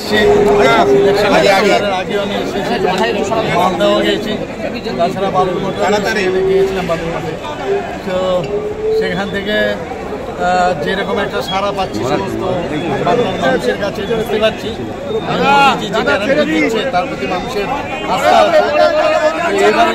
এসেছি, আগেও নিয়ে এসেছি, মালদাও গিয়েছি, তাছাড়া বাবুরঘাটে গিয়েছিলাম বাবুরঘাটে। তো সেখান থেকে যেরকম একটা সাড়া পাচ্ছি সমস্ত বাংলার মানুষের কাছে বুঝতে পারছি যে গ্যারান্টি দিচ্ছে তার প্রতি মানুষের আস্থা আছে। এবার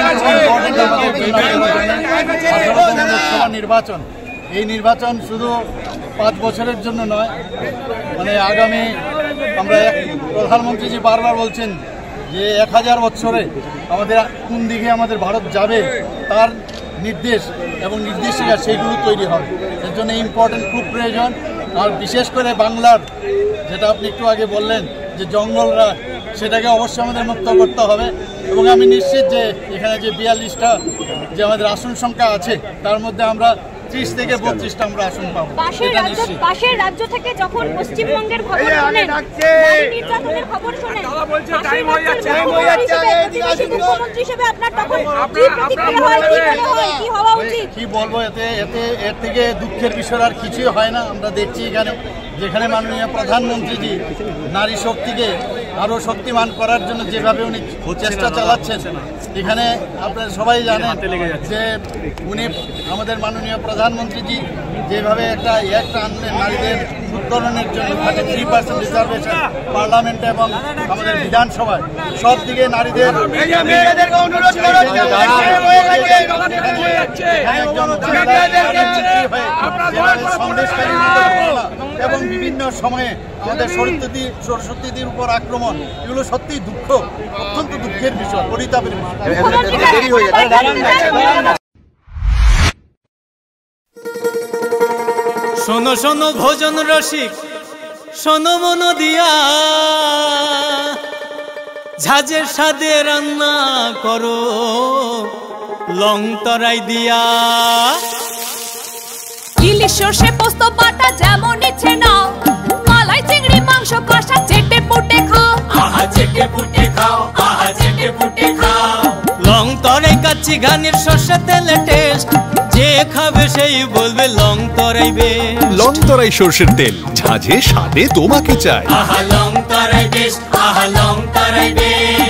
লোকসভা নির্বাচন, এই নির্বাচন শুধু 5 বছরের জন্য নয়, মানে আগামী আমরা প্রধানমন্ত্রীজি বারবার বলছেন যে 1000 বছরে আমাদের কোন দিকে আমাদের ভারত যাবে তার নির্দেশ এবং নির্দেশিকা সেইগুলো তৈরি হবে। এর জন্য ইম্পর্টেন্ট খুব প্রয়োজন। আর বিশেষ করে বাংলার যেটা আপনি একটু আগে বললেন যে জঙ্গলরা, সেটাকে অবশ্যই আমাদের মুক্ত করতে হবে। এবং আমি নিশ্চিত যে এখানে যে 42টা যে আমাদের আসন সংখ্যা আছে তার মধ্যে আমরা 30 থেকে 32টা আমরা আসন পাবো। পাশের রাজ্য থেকে যখন পশ্চিমবঙ্গের খবর শুনেন, নির্যাতনের খবর শুনেন, মুখ্যমন্ত্রী হিসেবে আপনার তখন কি প্রতিক্রিয়া হয়, কি হওয়া উচিত? কি বলবো, এর থেকে দুঃখের বিষয় আর কিছুই হয় না। আমরা দেখছি এখানে যেখানে মাননীয় প্রধানমন্ত্রীজি নারী শক্তিকে আরও শক্তিমান করার জন্য যেভাবে উনি চেষ্টা চালাচ্ছেন, এখানে আপনারা সবাই জানেন যে উনি আমাদের মাননীয় প্রধানমন্ত্রীজি যেভাবে একটা আনলেন নারীদের উত্তরণের জন্য 33% রিজার্ভেশন পার্লামেন্টে এবং আমাদের বিধানসভায় সব দিকে নারীদের এবং বিভিন্ন সময়ে আমাদের সরস্বতীদের উপর আক্রমণ, এগুলো সত্যিই দুঃখ, অত্যন্ত দুঃখের বিষয়, পরিতাপের বিষয়। শোনো শোনো ভোজন রসিক, শোনো মন দিয়া, ঝাঁঝের স্বাদে রান্না করো লং তরাই দিয়া। ইলিশ সর্ষে পোস্ত বাটা যেমন ইচ্ছে নাও, মালাই চিংড়ি মাংস কষা চেটে পুটে খাও, আহা চেটে পুটে খাও, আহা চেটে পুটে খাও। লং তরাই কাচ্চি ঘানির সর্ষে তেলে টেস্ট, যে খাবে সেই বলবে লং তরাই বেশ। লং তরাই সর্ষের তেল, ঝাঁঝে স্বাদে তোমাকে চাই। আহা লং তরাই বেশ, আহা লং তরাই বেশ।